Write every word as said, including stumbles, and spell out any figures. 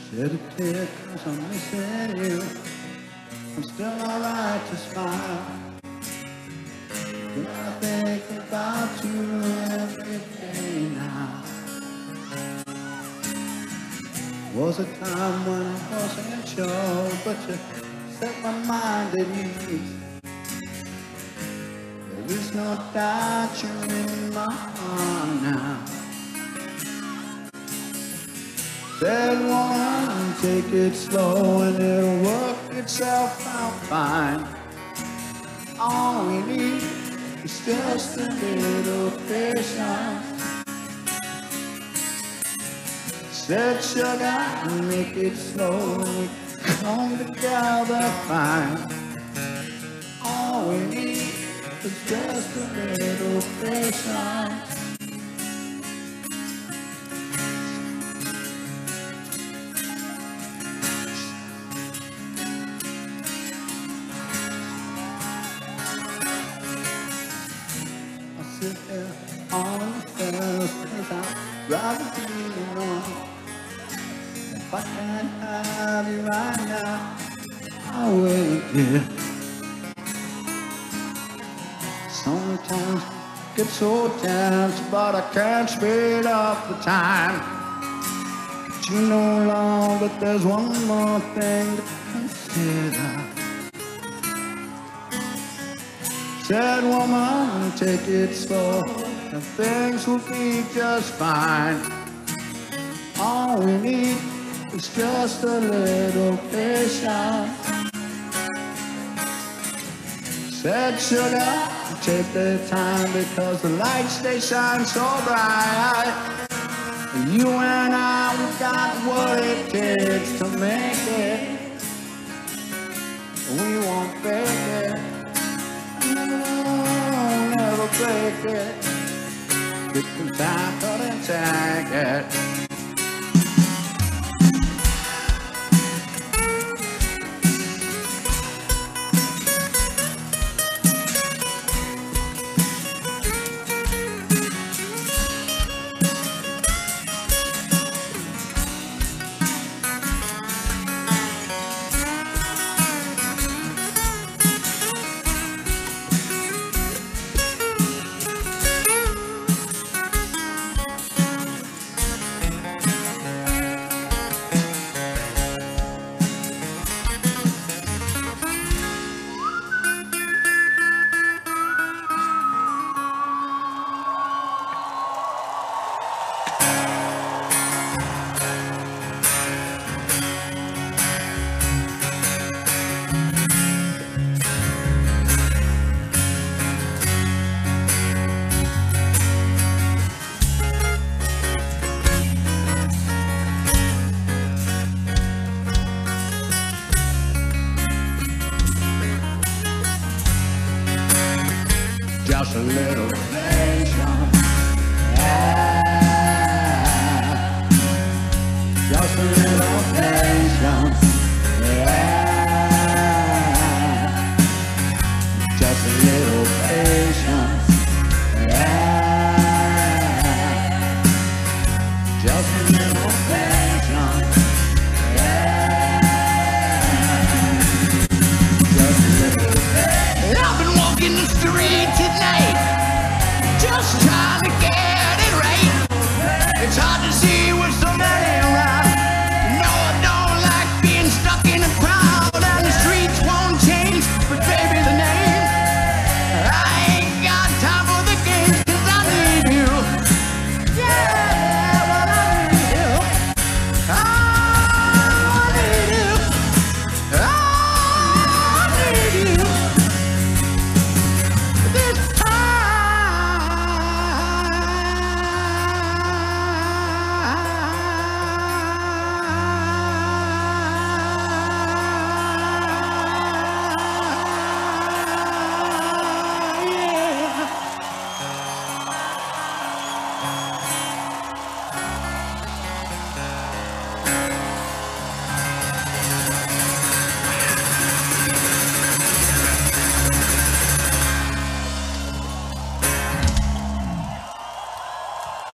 Shed a tear 'cause I'm missing you. I'm still alright to smile when I think about you every day now. Was a time when I wasn't sure, but you set my mind at ease. There is no doubt you're in my heart now. Said woman, take it slow and it'll work itself out fine. All we need is just a little patience. Said sugar, make it slow, we come together fine. All we need is just a little patience. Sit there on the fence 'cause I'd rather be alone. If I can't have you right now, I will, yeah. Sometimes I get so tense, but I can't speed up the time. But you know, love, that there's one more thing to consider. Said woman, take it slow, and things will be just fine. All we need is just a little patience. Said sugar, take the time because the lights, they shine so bright. You and I, we got what it takes to make it. We won't fake it. Never break it. Get some time, but and take it. Just a little patience, yeah. Just a little patience, yeah. Just a little patience, yeah. Just a little patience, yeah. Just a little patience. I've been walking the street tonight, just trying to get it right. It's hard to see